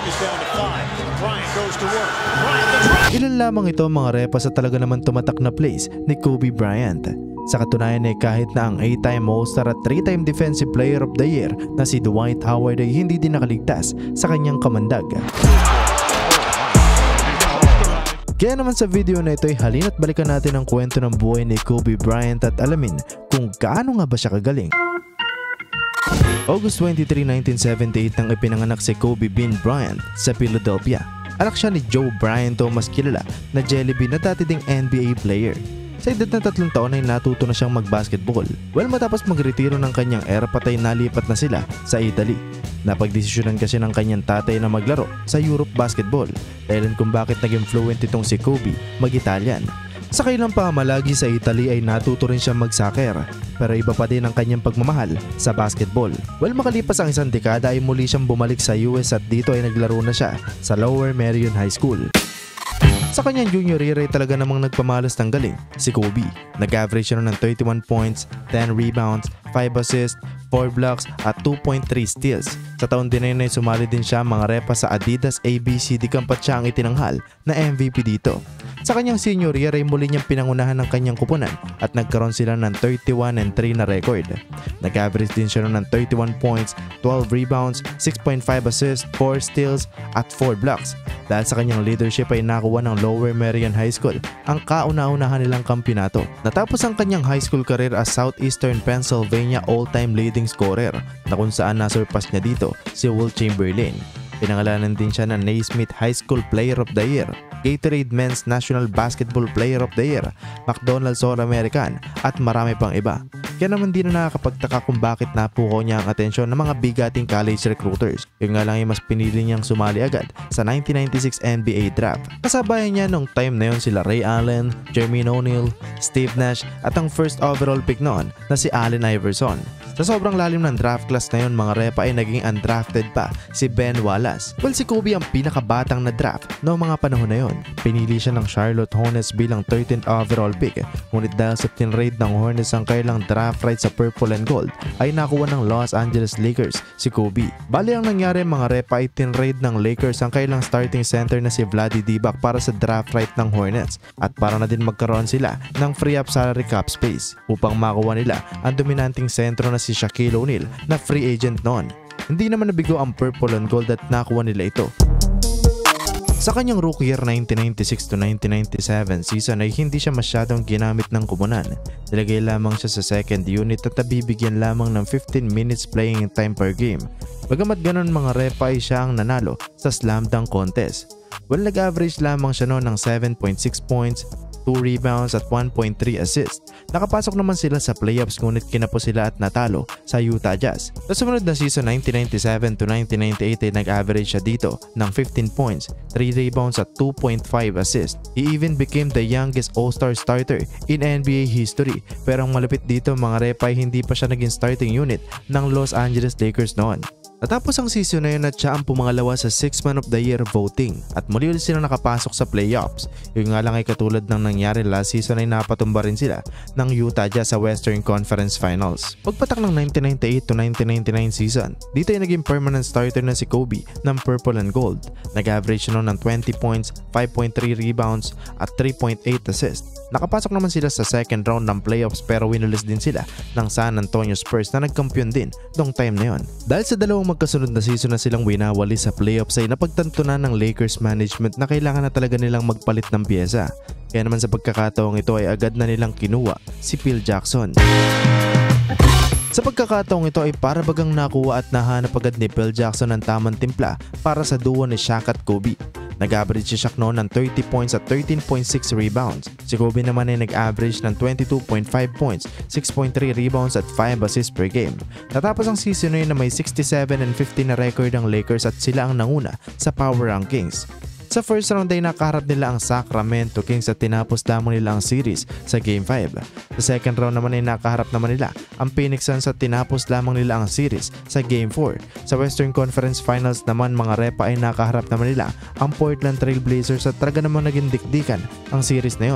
Ilan lamang ito mga repa sa talaga naman tumatak na plays ni Kobe Bryant. Sa katunayan ay kahit na ang 8-time All-Star at 3-time Defensive Player of the Year na si Dwight Howard ay hindi din nakaligtas sa kanyang kamandag. Kaya naman sa video na ito ay halina't balikan natin ang kwento ng buhay ni Kobe Bryant at alamin kung gaano nga ba siya kagaling. August 23, 1978 nang ipinanganak si Kobe Bean Bryant sa Philadelphia. Anak siya ni Joe Bryant o mas kilala na Jelly Bean na dati ding NBA player. Sa edad na 3 taon ay natuto na siyang mag-basketball. Matapos magretiro ng kanyang erapat ay nalipat na sila sa Italy. Napagdesisyonan kasi ng kanyang tatay na maglaro sa Europe basketball dahilan kung bakit naging fluent itong si Kobe mag-Italian. Sa kailang pamalagi sa Italy ay natuto rin siya mag-soccer pero iba pa din ang kanyang pagmamahal sa basketball. Makalipas ang isang dekada ay muli siyang bumalik sa US at dito ay naglaro na siya sa Lower Merion High School. Sa kanyang junior year ay talaga namang nagpamalas ng galing si Kobe. Nag-average siya ng 31 points, 10 rebounds, 5 assists, 4 blocks at 2.3 steals. Sa taon din na sumali din siya mga repa sa Adidas ABCD Kampat siya ang itinanghal na MVP dito. Sa kanyang senior year ay muli niyang pinangunahan ng kanyang kupunan at nagkaroon sila ng 31-3 na record. Nag-average din siya ng 31 points, 12 rebounds, 6.5 assists, 4 steals at 4 blocks. Dahil sa kanyang leadership ay nakuha ng Lower Merion High School ang kauna-unahan nilang kampyonato. Natapos ang kanyang high school career as Southeastern Pennsylvania all-time leading scorer na kung saan nasurpass niya dito si Wilt Chamberlain. Pinangalanan din siya ng Naismith High School Player of the Year, Gatorade Men's National Basketball Player of the Year, McDonald's All-American at marami pang iba. Kaya naman di na nakakapagtaka kung bakit napukaw niya ang atensyon ng mga bigating college recruiters. Yun nga lang ay mas pinili niyang sumali agad sa 1996 NBA Draft. Kasabayan niya nung time na yun sila Ray Allen, Jermaine O'Neal, Steve Nash at ang first overall pick noon na si Allen Iverson. Sa sobrang lalim ng draft class na yun mga repa ay naging undrafted pa si Ben Wallace. Si Kobe ang pinakabatang na draft noong mga panahon na yun. Pinili siya ng Charlotte Hornets bilang 13th overall pick. Ngunit dahil sa tinrade ng Hornets ang kailang draft right sa purple and gold ay nakuha ng Los Angeles Lakers si Kobe. Bali ang nangyari mga repa ay tinrade ng Lakers ang kailang starting center na si Vlade Divac para sa draft right ng Hornets at para na din magkaroon sila ng free up salary cap space upang makuha nila ang dominanting sentro na si Shaquille O'Neal na free agent noon. Hindi naman nabigo ang purple and gold at nakuha nila ito. Sa kanyang rookie year 1996 to 1997 season ay hindi siya masyadong ginamit ng kupunan. Nilagay lamang siya sa second unit at nabibigyan lamang ng 15 minutes playing time per game. Bagamat ganon mga repa ay siya ang nanalo sa slam dunk contest. Nag-average lamang siya noon ng 7.6 points, 2 rebounds at 1.3 assists. Nakapasok naman sila sa playoffs ngunit kinapo sila at natalo sa Utah Jazz. Sa sumunod na season 1997 to 1998 ay nag-average siya dito ng 15 points, 3 rebounds at 2.5 assists. He even became the youngest all-star starter in NBA history. Pero ang malapit dito mga repa ay hindi pa siya naging starting unit ng Los Angeles Lakers noon. Natapos ang season na yun at siya ang pumangalawa sa 6th Man of the Year voting at muli ulit sila nakapasok sa playoffs. Yung nga lang ay katulad ng nangyari last season ay napatumba rin sila ng Utah Jazz sa Western Conference Finals. Pagpatak ng 1998 to 1999 season, dito ay naging permanent starter na si Kobe ng purple and gold. Nag-average siya noon ng 20 points, 5.3 rebounds at 3.8 assists. Nakapasok naman sila sa second round ng playoffs pero winulis din sila ng San Antonio Spurs na nagkampiyon din noong time na yon. Dahil sa dalawang magkasunod na season na silang winawali sa playoffs ay napagtanto na ng Lakers management na kailangan na talaga nilang magpalit ng pyesa. Kaya naman sa pagkakataong ito ay agad na nilang kinuha si Phil Jackson. Sa pagkakataong ito ay para bagang nakuha at nahanap agad ni Phil Jackson ang tamang timpla para sa duo ni Shaq at Kobe. Nag-average si Shaq noon ng 30 points at 13.6 rebounds. Si Kobe naman ay nag-average ng 22.5 points, 6.3 rebounds at 5 assists per game. Natapos ang season na yun na may 67-15 na record ang Lakers at sila ang nanguna sa power rankings. Sa first round ay nakaharap nila ang Sacramento Kings at tinapos lamang nila ang series sa Game 5. Sa second round naman ay nakaharap naman nila ang Phoenix Suns at tinapos lamang nila ang series sa Game 4. Sa Western Conference Finals naman mga repa ay nakaharap naman nila ang Portland Trail Blazers at talaga namang naging dikdikan ang series na yon.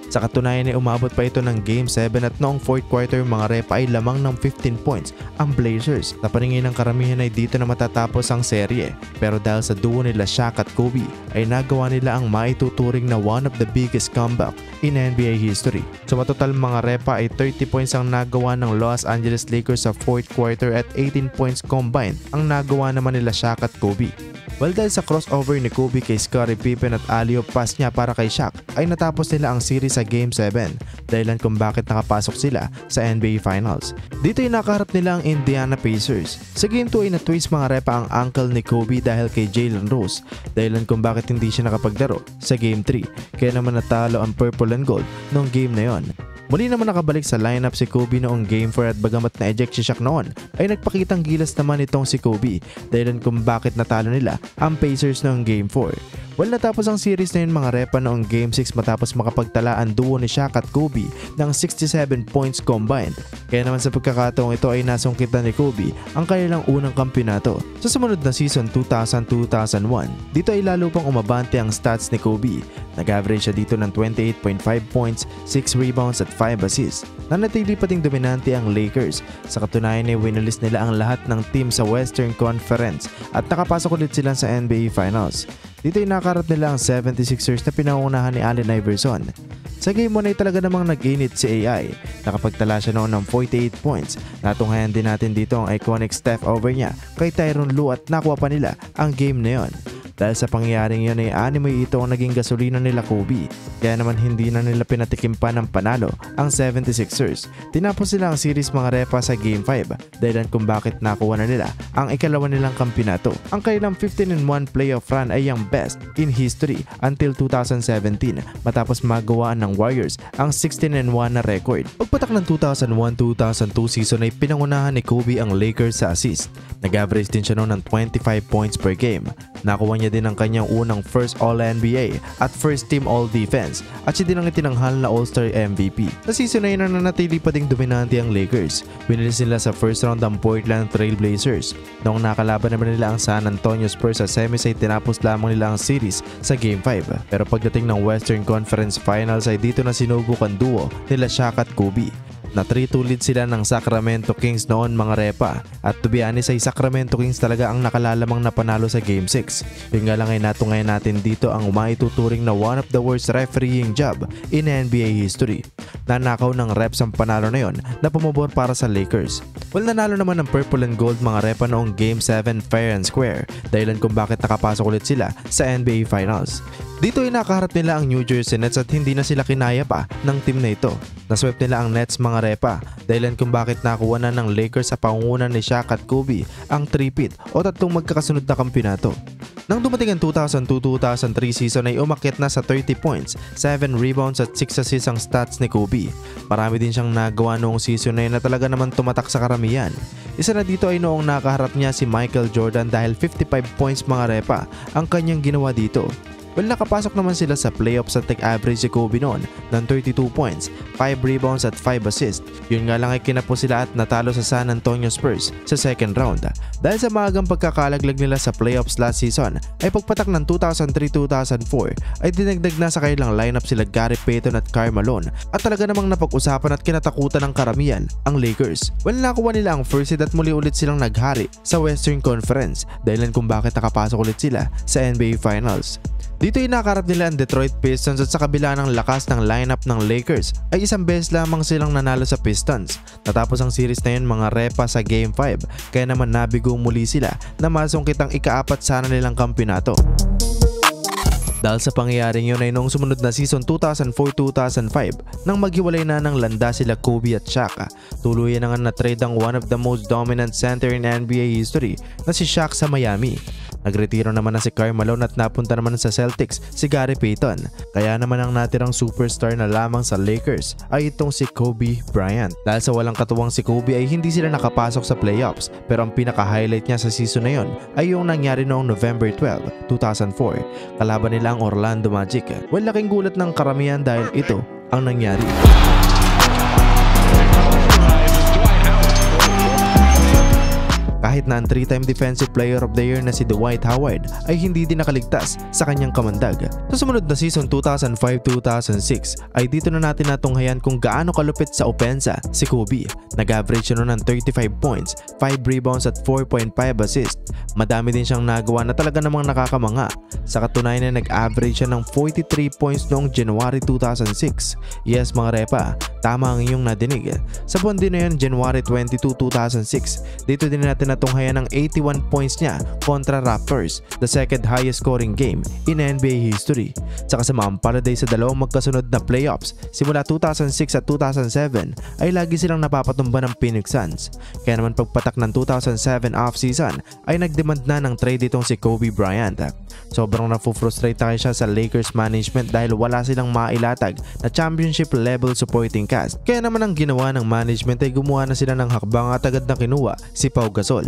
Sa katunayan ay umabot pa ito ng Game 7 at noong 4th quarter mga repa ay lamang ng 15 points ang Blazers. Sa paningin ng karamihan ay dito na matatapos ang serye, pero dahil sa duo nila Shaq at Kobe ay nagawa nila ang maituturing na one of the biggest comeback in NBA history. So matotal mga repa ay 30 points ang nagawa ng Los Angeles Lakers sa 4th quarter at 18 points combined ang nagawa naman nila Shaq at Kobe. Well, dahil sa crossover ni Kobe kay Scottie Pippen at alley-oop pass niya para kay Shaq ay natapos nila ang series sa Game 7, dahilan kung bakit nakapasok sila sa NBA Finals. Dito ay nakaharap nila ang Indiana Pacers. Sa Game 2 ay na-twist mga repa ang ankle ni Kobe dahil kay Jalen Rose, dahilan kung bakit hindi siya nakapaglaro sa Game 3, kaya naman natalo ang purple and gold noong game na yon. Muli naman nakabalik sa lineup si Kobe noong Game 4 at bagamat na-eject si Shaq noon ay nagpakitang gilas naman itong si Kobe dahilan kung bakit natalo nila ang Pacers noong Game 4. Well, natapos ang series na yun mga repa noong Game 6 matapos makapagtala ang duo ni Shaq at Kobe ng 67 points combined. Kaya naman sa pagkakataong ito ay nasungkitan ni Kobe ang kanilang unang kampyonato sa sumunod na season 2000-2001. Dito ay lalo pang umabante ang stats ni Kobe. Nag-average siya dito ng 28.5 points, 6 rebounds at 5 assists. Nanatili pa ding dominante ang Lakers. Sa katunayan ay winalis nila ang lahat ng team sa Western Conference at nakapasok ulit sila sa NBA Finals. Dito ay nakaharap nila ang 76ers na pinangunahan ni Allen Iverson. Sa game 1 ay talaga namang nag-init si AI. Nakapagtala siya noon ng 48 points. Natunghayan din natin dito ang iconic step over niya kay Tyronn Lue at nakuha pa nila ang game na yon. Dahil sa pangyayaring yun ay animoy ito ang naging gasolina nila Kobe. Kaya naman hindi na nila pinatikim pa ng panalo ang 76ers. Tinapos nila ang series mga repa sa Game 5 dahilan kung bakit nakuha na nila ang ikalawa nilang kampyonato. Ang kanilang 15-1 playoff run ay ang best in history until 2017 matapos magawaan ng Warriors ang 16-1 na record. Pagpatak ng 2001-2002 season ay pinangunahan ni Kobe ang Lakers sa assist. Nag-average din siya noon ng 25 points per game. Nakuha niya din ang kanyang unang first All-NBA at first team All-Defense at siya din ang itinanghal na All-Star MVP. Sa season na yun na nanatili pa ding dominante ang Lakers. Winilis nila sa first round ang Portland Trail Blazers. Noong nakalaban naman nila ang San Antonio Spurs sa semis ay tinapos lamang nila ang series sa Game 5. Pero pagdating ng Western Conference Finals ay dito na sinubok ang duo nila Shaq at Kobe. Na 3-2 lead sila ng Sacramento Kings noon mga repa. At to be honest ay Sacramento Kings talaga ang nakalalamang napanalo sa Game 6. Yung nga lang ay natungayan natin dito ang maituturing na one of the worst refereeing job in NBA history. Nanakaw ng refs ang panalo na yon na pumabor para sa Lakers. Well, nanalo naman ng purple and gold mga repa noong Game 7 fair and square dahilan kung bakit nakapasok ulit sila sa NBA Finals. Dito ay nakaharap nila ang New Jersey Nets at hindi na sila kinaya pa ng team na ito. Naswept nila ang Nets mga repa dahilan kung bakit nakuha na ng Lakers sa pangungunan ni Shaq at Kobe ang 3-peat o tatlong magkakasunod na kampyonato. Nang dumating ang 2002-2003 season ay umakyat na sa 30 points, 7 rebounds at 6 assists ang stats ni Kobe. Marami din siyang nagawa noong season na yun na talaga naman tumatak sa karamihan. Isa na dito ay noong nakaharap niya si Michael Jordan dahil 55 points mga repa ang kanyang ginawa dito. Well, nakapasok naman sila sa playoffs at nag-average si Kobe noon ng 32 points, 5 rebounds at 5 assists. Yun nga lang ay kinapos sila at natalo sa San Antonio Spurs sa second round. Dahil sa maagang pagkakalaglag nila sa playoffs last season, ay pagpatak ng 2003-2004 ay dinagdag na sa kanilang lineup sila Gary Payton at Karl Malone at talaga namang napag-usapan at kinatakutan ng karamihan ang Lakers. Well, nakuha nila ang first seed at muli ulit silang naghari sa Western Conference dahilan kung bakit nakapasok ulit sila sa NBA Finals. Dito ay nakaharap nila ang Detroit Pistons at sa kabila ng lakas ng lineup ng Lakers ay isang beses lamang silang nanalo sa Pistons. Natapos ang series na yun mga repa sa Game 5 kaya naman nabigo muli sila na masungkit ang ika-4 sana nilang kampyonato. Dahil sa pangyayaring yun ay noong sumunod na season 2004-2005 nang maghiwalay na ng landa sila Kobe at Shaq. Tuluyan na nga na-trade ang one of the most dominant center in NBA history na si Shaq sa Miami. Nagretiro naman na si Karl Malone at napunta naman sa Celtics si Gary Payton. Kaya naman ang natirang superstar na lamang sa Lakers ay itong si Kobe Bryant. Dahil sa walang katuwang si Kobe ay hindi sila nakapasok sa playoffs pero ang pinaka-highlight niya sa season na yon ay yung nangyari noong November 12, 2004. Kalaban nila ang Orlando Magic. Well, laking gulat ng karamihan dahil ito ang nangyari. kahit na ang 3-time Defensive Player of the Year na si Dwight Howard ay hindi din nakaligtas sa kanyang kamandag. Sa sumunod na season 2005-2006 ay dito na natin natunghayan kung gaano kalupit sa opensa si Kobe. Nag-average siya ng 35 points, 5 rebounds at 4.5 assists. Madami din siyang nagawa na talaga namang nakakamanga. Sa katunayan ay nag-average siya ng 43 points noong January 2006. Yes mga repa, tama ang iyong nadinig. Sa buwan din na yun, January 22, 2006, dito din natin natunghayan ang 81 points niya kontra Raptors, the second highest scoring game in NBA history. Sa kasamaang palad sa dalawang magkasunod na playoffs simula 2006 at 2007 ay lagi silang napapatumba ng Phoenix Suns. Kaya naman pagpatak ng 2007 offseason ay nagdemand na ng trade itong si Kobe Bryant. Sobrang nafu-frustrate na siya sa Lakers management dahil wala silang mailatag na championship level supporting cast. Kaya naman ang ginawa ng management ay gumawa na sila ng hakbang at agad na kinuha si Pau Gasol.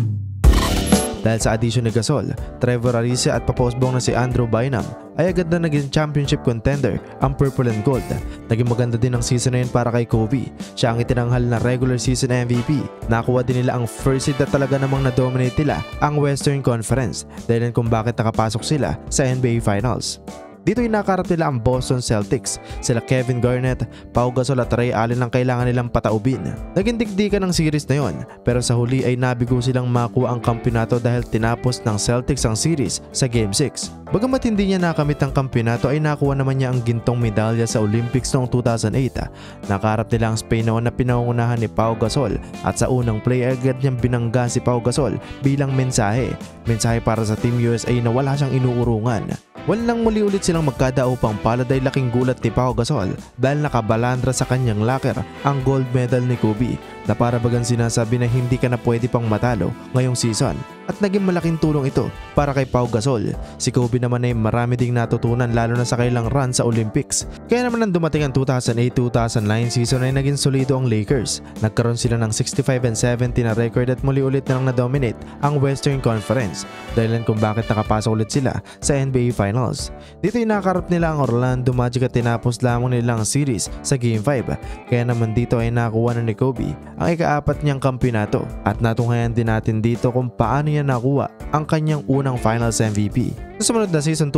Dahil sa addition ni Gasol, Trevor Ariza at papostbong na si Andrew Bynum ay agad na naging championship contender ang Purple and Gold. Naging maganda din ang season na yun para kay Kobe. Siya ang itinanghal na regular season MVP. Nakuha din nila ang first seed at talaga namang na-dominate nila ang Western Conference dahil kung bakit nakapasok sila sa NBA Finals. Dito ay nakaharap nila ang Boston Celtics. Sila Kevin Garnett, Pau Gasol at Ray Allen ang kailangan nilang pataubin. Naging dikdikan ng series na yon, pero sa huli ay nabigo silang makuha ang kampiyonato dahil tinapos ng Celtics ang series sa Game 6. Bagamat hindi niya nakamit ang kampiyonato ay nakuha naman niya ang gintong medalya sa Olympics noong 2008. Nakaharap nila ang Spain noon na pinangungunahan ni Pau Gasol at sa unang play agad niyang binangga si Pau Gasol bilang mensahe para sa Team USA na wala siyang inuurungan. Walang muli ulit silang magkadaupang palad ay laking gulat ni Pau Gasol dahil nakabalandra sa kanyang locker ang gold medal ni Kobe na para bagang sinasabi na hindi ka na pwede pang matalo ngayong season. At naging malaking tulong ito para kay Pau Gasol. Si Kobe naman ay marami ding natutunan lalo na sa kailang run sa Olympics. Kaya naman nang dumating ang 2008-2009 season ay naging solido ang Lakers. Nagkaroon sila ng 65-70 na record at muli ulit na lang na-dominate ang Western Conference. Dahilan kung bakit nakapasok ulit sila sa NBA Finals. Dito ay nakakarap nila ang Orlando Magic at tinapos lamang nila ang series sa Game 5. Kaya naman dito ay nakuha na ni Kobe ang ika-4 niyang kampiyonato. At natunghayan din natin dito kung paano niya nakuha ang kanyang unang Finals MVP. Sa sumunod na season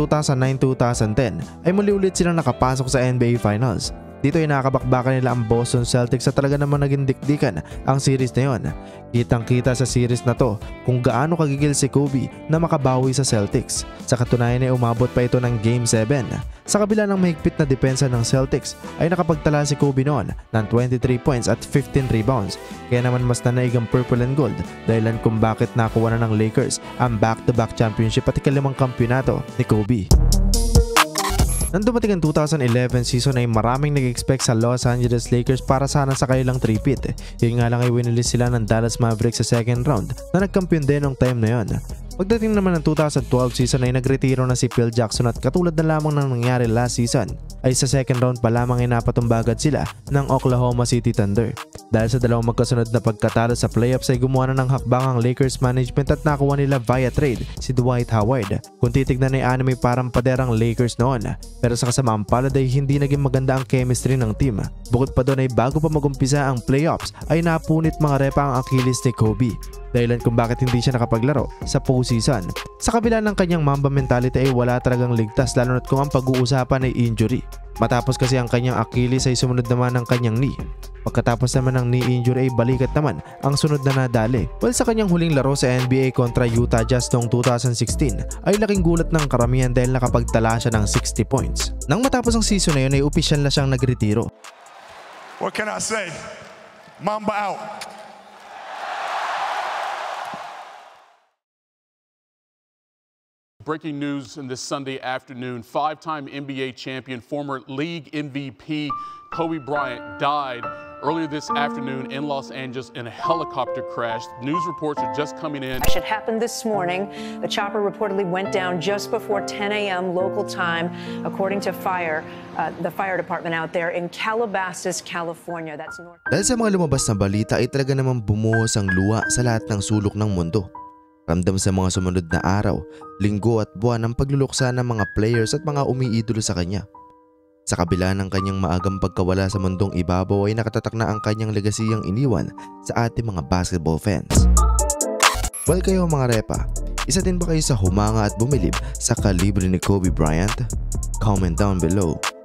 2009-2010 ay muli ulit silang nakapasok sa NBA Finals. Dito ay nakakabakbakan nila ang Boston Celtics at talaga naman naging dikdikan ang series na yon. Kitang-kita sa series na to kung gaano kagigil si Kobe na makabawi sa Celtics. Sa katunayan ay umabot pa ito ng Game 7. Sa kabila ng mahigpit na depensa ng Celtics ay nakapagtala si Kobe noon ng 23 points at 15 rebounds. Kaya naman mas nanaig ang Purple and Gold dahilan kung bakit nakuha na ng Lakers ang back-to-back championship at ikalimang kampiyonato ni Kobe. Nang dumating ang 2011 season ay maraming nag-expect sa Los Angeles Lakers para sana sa kanilang three-peat. Yun nga lang ay winilis sila ng Dallas Mavericks sa second round na nagkampiyon din ng time na yon. Pagdating naman ng 2012 season ay nagretiro na si Phil Jackson at katulad na lamang ng nangyari last season ay sa second round pa lamang ay napatumba agad sila ng Oklahoma City Thunder. Dahil sa dalawang magkasunod na pagkatalo sa playoffs ay gumawa na ng hakbang ang Lakers management at nakuha nila via trade si Dwight Howard. Kung titignan ay anime parang paderang Lakers noon, pero sa kasamaang palad ay hindi naging maganda ang chemistry ng team. Bukod pa doon ay bago pa magumpisa ang playoffs ay napunit mga repa ang Achilles ni Kobe. Dahilan kung bakit hindi siya nakapaglaro sa postseason. Sa kabila ng kanyang Mamba mentality ay wala talagang ligtas lalo na't kung ang pag-uusapan ay injury. Matapos kasi ang kanyang Achilles ay sumunod naman ang kanyang knee. Pagkatapos naman ng knee injury ay balikat naman ang sunod na nadali. Well, sa kanyang huling laro sa NBA kontra Utah Jazz noong 2016 ay laking gulat ng karamihan dahil nakapagtala siya ng 60 points. Nang matapos ang season na yun ay opisyal na siyang nagretiro. What can I say? Mamba out. Breaking news in this Sunday afternoon, five-time NBA champion, former league MVP Kobe Bryant died earlier this afternoon in Los Angeles in a helicopter crash. News reports are just coming in. It happened this morning. The chopper reportedly went down just before 10 a.m. local time, according to the fire department out there in Calabasas, California. That's north. Dahil sa mga lumabas na balita ay talaga namang bumuhos ang luha sa lahat ng sulok ng mundo. Ramdam sa mga sumunod na araw, linggo at buwan ang pagluluksa ng mga players at mga umiidolo sa kanya. Sa kabila ng kanyang maagang pagkawala sa mundong ibabaw ay nakatatak na ang kanyang legasiyang iniwan sa ating mga basketball fans. Well kayo mga repa, isa din ba kayo sa humanga at bumilib sa kalibre ni Kobe Bryant? Comment down below.